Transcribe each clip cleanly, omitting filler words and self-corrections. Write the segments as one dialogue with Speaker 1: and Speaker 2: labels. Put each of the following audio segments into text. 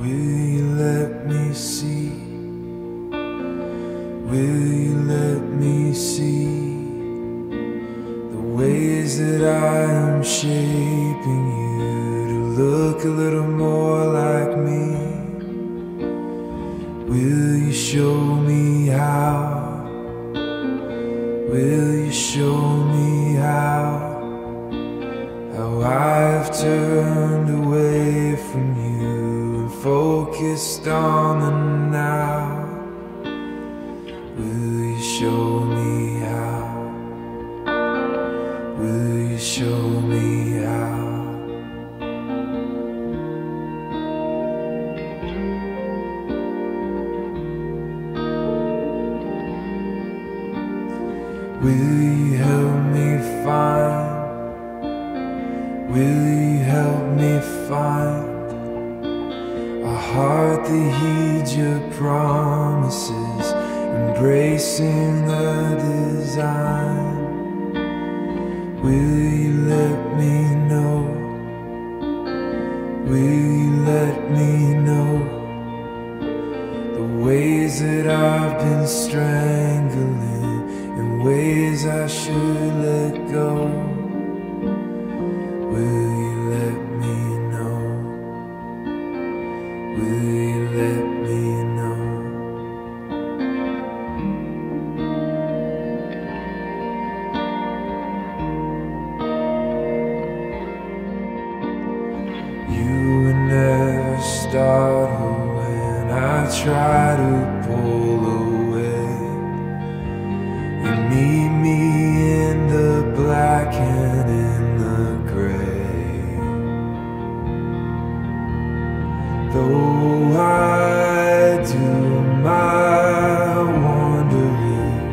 Speaker 1: Will you let me see? Will you let me see the ways that I am shaping you to look a little more like me? Will you show me how? Will you show me how I've turned away from you and focused on the now? Will you show me how? Will you show me how? Will you help me find? Will you help me find a heart that heeds your promises, embracing the design? Will you let me know? Will you let me know the ways that I've been strangling and ways I should let go? Will you let me know? Will you let me know? You would never startle when I try to pull away. You meet me in the black and in the gray. Though I do my wandering,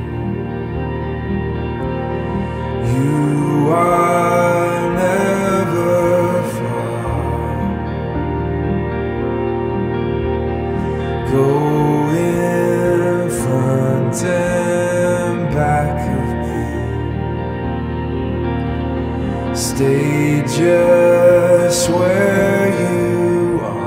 Speaker 1: you are never far. Go in front and back of me. Stay just where you are.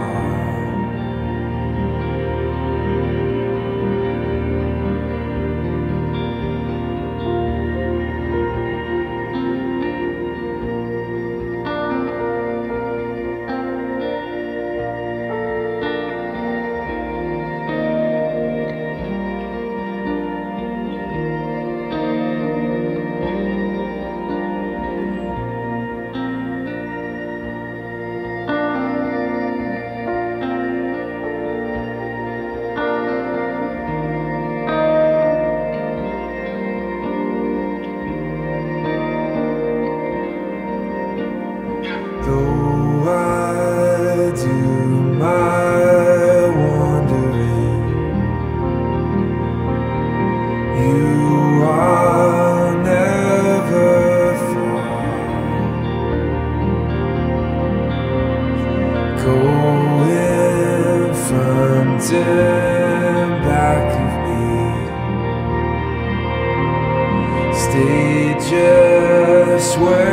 Speaker 1: Though I do my wandering, you are never far. Go in front and back of me. Stay just where